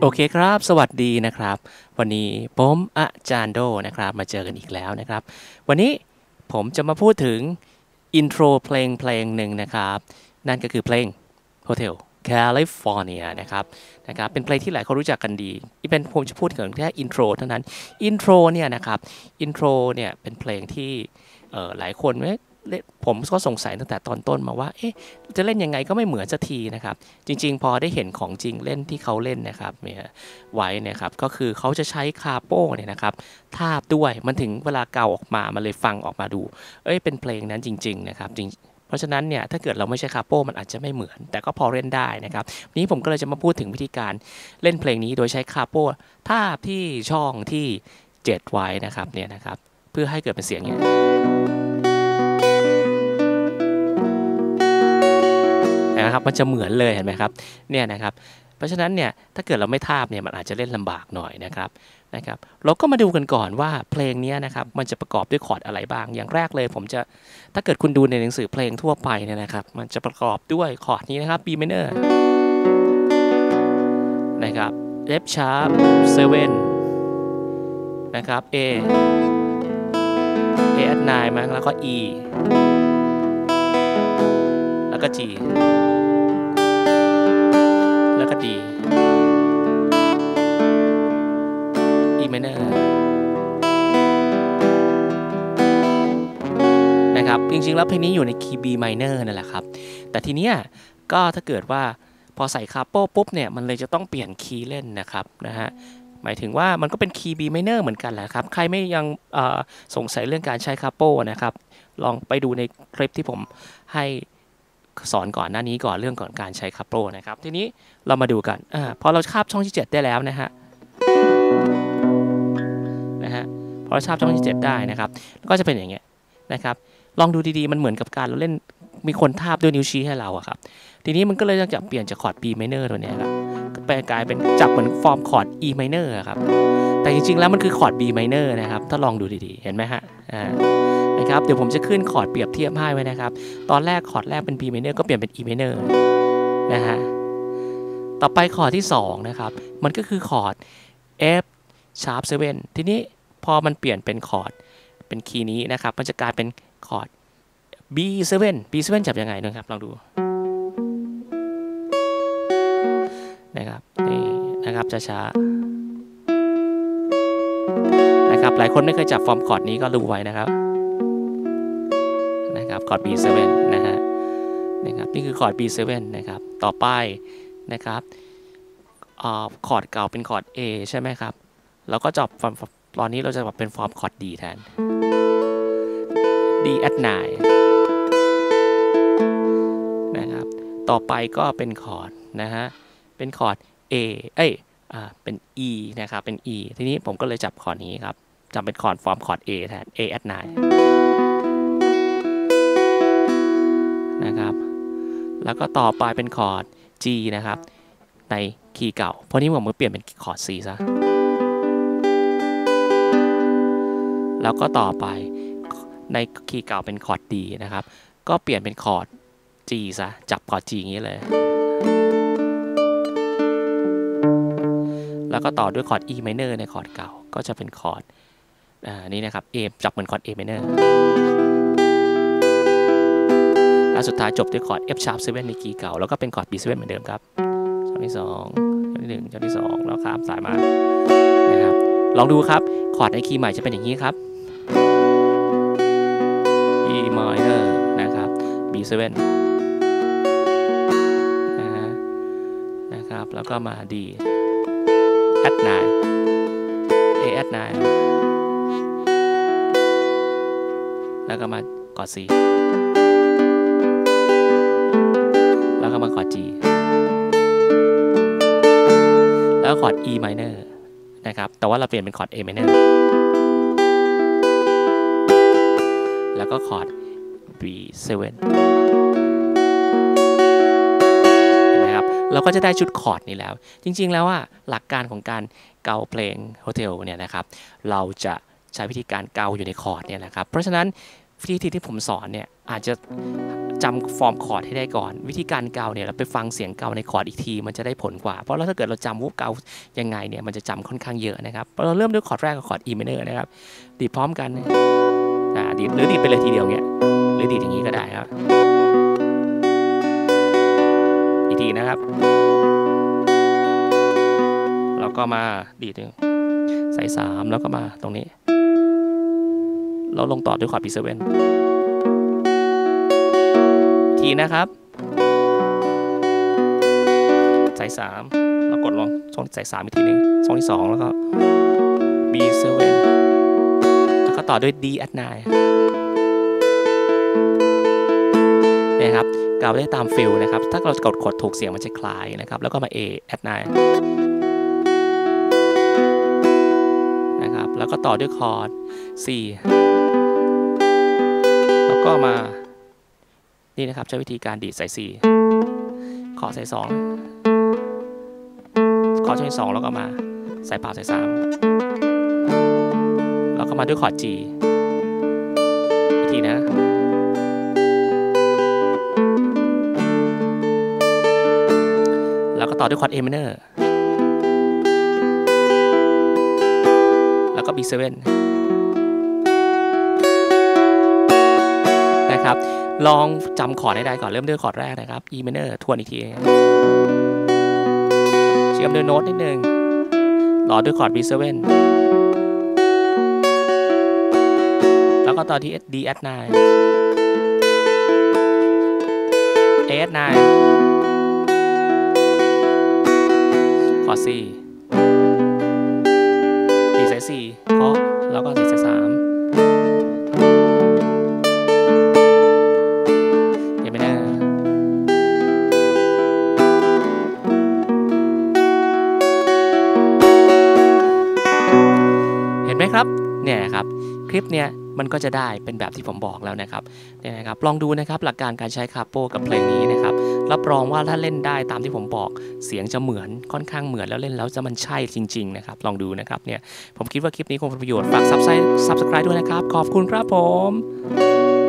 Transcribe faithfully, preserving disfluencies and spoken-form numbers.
โอเคครับสวัสดีนะครับวันนี้ผมอาจารย์โดนะครับมาเจอกันอีกแล้วนะครับวันนี้ผมจะมาพูดถึงอินโทรเพลงเพลงหนึ่งนะครับนั่นก็คือเพลง Hotel California นะครับนะครับเป็นเพลงที่หลายคนรู้จักกันดีที่เป็นผมจะพูดถึงแค่อินโทรเท่านั้นอินโทรเนี่ยนะครับอินโทรเนี่ยเป็นเพลงที่หลายคนผมก็สงสัยตั้งแต่ตอนต้นมาว่าเอ๊ะจะเล่นยังไงก็ไม่เหมือนสักทีนะครับจริงๆพอได้เห็นของจริงเล่นที่เขาเล่นนะครับเนี่ยไว้นะครับก็คือเขาจะใช้คาโป้เนี่ยนะครับทาบด้วยมันถึงเวลาเก่าออกมามันเลยฟังออกมาดูเอ้ยเป็นเพลงนั้นจริงๆนะครับจริงเพราะฉะนั้นเนี่ยถ้าเกิดเราไม่ใช้คาโป้มันอาจจะไม่เหมือนแต่ก็พอเล่นได้นะครับวันนี้ผมก็เลยจะมาพูดถึงวิธีการเล่นเพลงนี้โดยใช้คาโป้ทาบที่ช่องที่เจ็ดไว้นะครับเนี่ยนะครับเพื่อให้เกิดเป็นเสียงอย่างนี้นะครับมันจะเหมือนเลยเห็นไหมครับเนี่ยนะครับเพราะฉะนั้นเนี่ยถ้าเกิดเราไม่ทาบเนี่ยมันอาจจะเล่นลำบากหน่อยนะครับนะครับเราก็มาดูกันก่อนว่าเพลงนี้นะครับมันจะประกอบด้วยคอร์ดอะไรบ้างอย่างแรกเลยผมจะถ้าเกิดคุณดูในหนังสือเพลงทั่วไปเนี่ยนะครับมันจะประกอบด้วยคอร์ดนี้นะครับ B minor นะครับ F sharp เซเว่นนะครับ A A at ไนน์ มั้งแล้วก็ E แล้วก็ G แล้วก็ D E minor นะครับจริงๆแล้วเพลงนี้อยู่ในคีย์ B minor นั่นแหละครับแต่ทีเนี้ยก็ถ้าเกิดว่าพอใส่คาโป้ปุ๊บเนี่ยมันเลยจะต้องเปลี่ยนคีย์เล่นนะครับนะฮะหมายถึงว่ามันก็เป็นคีย์ B minor เหมือนกันแหละครับใครไม่ยังสงสัยเรื่องการใช้คาโป้นะครับลองไปดูในคลิปที่ผมให้สอนก่อนหน้านี้ก่อนเรื่องก่อนการใช้คาโป้นะครับทีนี้เรามาดูกันอ่าพอเราคาบช่องที่เจ็ดได้แล้วนะฮะนะฮะพอเราคาบช่องที่เจ็ดได้นะครับก็จะเป็นอย่างเงี้ยนะครับลองดูดีๆมันเหมือนกับการเราเล่นมีคนทาบด้วยนิ้วชี้ให้เราอะครับทีนี้มันก็เลยจะเปลี่ยนจากคอร์ด B minor ตัวนี้ครับแปลกลายเป็นจับเหมือนฟอร์มคอร์ด E minor ครับแต่จริงๆแล้วมันคือคอร์ด B minor นะครับถ้าลองดูดีๆเห็นไหมฮะอ่านะครับเดี๋ยวผมจะขึ้นคอร์ดเปรียบเทียบให้ไว้นะครับตอนแรกคอร์ดแรกเป็น B minor ก็เปลี่ยนเป็น E minor นะฮะต่อไปคอร์ดที่สองนะครับมันก็คือคอร์ด F sharp เซเว่นทีนี้พอมันเปลี่ยนเป็นคอร์ดเป็นคีย์นี้นะครับมันจะกลายเป็นคอร์ด B เซเว่น B เซเว่นจับยังไงนะครับลองดูนะครับนี่นะครับช้าๆนะครับหลายคนไม่เคยจับฟอร์มคอร์ดนี้ก็รู้ไว้นะครับนะครับคอร์ด B เซเว่นนะฮะนะครับนี่คือคอร์ด B เซเว่นนะครับต่อไปนะครับอ่าคอร์ดเก่าเป็นคอร์ด A ใช่ไหมครับเราก็จับฟอร์มตอนนี้เราจะปรับเป็นฟอร์มคอร์ด D แทน D at ไนน์นะครับต่อไปก็เป็นคอร์ดนะฮะเป็นคอร์ด A เอ้ยอ่าเป็น E นะครับเป็น E ทีนี้ผมก็เลยจับคอร์ดนี้ครับจับเป็นคอร์ดฟอร์มคอร์ด A แทน A at ไนน์นะครับแล้วก็ต่อไปเป็นคอร์ด G นะครับในคีย์เก่าเพราะนี้ผมก็เปลี่ยนเป็นคอร์ด C ซะแล้วก็ต่อไปในคีย์เก่าเป็นคอร์ด D นะครับก็เปลี่ยนเป็นคอร์ด G ซะจับคอร์ด G อย่างนี้เลยแล้วก็ต่อด้วยคอร์ด E minor ในคอร์ดเก่าก็จะเป็นคอร์ดอ่านี่นะครับ A จับเหมือนคอร์ด A minor และสุดท้ายจบด้วยคอร์ด F sharp เซเว่นในคีย์เก่าแล้วก็เป็นคอร์ด B เซเว่นเหมือนเดิมครับช่องที่สองช่องที่หนึ่งช่องที่สองแล้วข้ามสายมานะครับลองดูครับคอร์ดในคีย์ใหม่จะเป็นอย่างนี้ครับ E minor นะครับ B เซเว่นนะฮะนะครับแล้วก็มา D at ไนน์ A at ไนน์ แล้วก็มากอด C แล้วก็มากอด G แล้วคอร์ด E minor นะครับแต่ว่าเราเปลี่ยนเป็นคอร์ด A minor แล้วก็คอร์ด B เซเว่นเราก็จะได้ชุดคอร์ดนี้แล้วจริงๆแล้วว่าหลักการของการเกาเพลงโฮเทลเนี่ยนะครับเราจะใช้วิธีการเกาอยู่ในคอร์ดเนี่ยนะครับเพราะฉะนั้นวิธีที่ผมสอนเนี่ยอาจจะจำฟอร์มคอร์ดให้ได้ก่อนวิธีการเกาเนี่ยเราไปฟังเสียงเกาในคอร์ดอีกทีมันจะได้ผลกว่าเพราะแล้วถ้าเกิดเราจำว่าเกายังไงเนี่ยมันจะจำค่อนข้างเยอะนะครับเราเริ่มด้วยคอร์ดแรกกับคอร์ด E minor นะครับดีดพร้อมกันอ่าดีดหรือดีดไปเลยทีเดียวเงี้ยหรือดีดอย่างนี้ก็ได้ครับอีกทีนะครับแล้วก็มาดีดหนึ่งใส่สามแล้วก็มาตรงนี้เราลงต่อด้วยคอร์ด บี เซเว่น ทีนะครับใส่สามแล้วกดลงช่องใส่สามอีกทีนึงช่องที่สองแล้วก็ บี เซเว่น แล้วก็ต่อด้วย D at ไนน์ นะครับเกาได้ตามฟิลนะครับถ้าเรากดกดถูกเสียงมันจะคลายนะครับแล้วก็มา A at ไนน์ นะครับแล้วก็ต่อด้วยคอร์ด C แล้วก็มานี่นะครับใช้วิธีการดีดใส่ C คอร์ดใส่สองคอร์ดช่องที่สองแล้วก็มาใส่เปล่าใส่สามแล้วก็มาด้วยคอร์ด G อีกทีนะแล้วก็ต่อด้วยคอร์ด A minor แล้วก็ บี เซเว่น นะครับลองจำคอร์ดให้ได้ก่อนเริ่มด้วยคอร์ดแรกนะครับ E minor ทวนอีกทีเชื่อมด้วยโน้ตนิดนึงต่อด้วยคอร์ด บี เซเว่น แล้วก็ต่อที่ D at ไนน์ A at ไนน์ คอร์ด C ดีใส่สี่เคาะแล้วก็ดีใส่สามครับเนี่ยครับคลิปเนี้ยมันก็จะได้เป็นแบบที่ผมบอกแล้วนะครับเนี่ยนะครับลองดูนะครับหลักการการใช้คาโปกับเพลงนี้นะครับรับรองว่าถ้าเล่นได้ตามที่ผมบอกเสียงจะเหมือนค่อนข้างเหมือนแล้วเล่นแล้วจะมันใช่จริงๆนะครับลองดูนะครับเนี่ยผมคิดว่าคลิปนี้คงเป็นประโยชน์ฝาก Subscribe ด้วยนะครับขอบคุณครับผม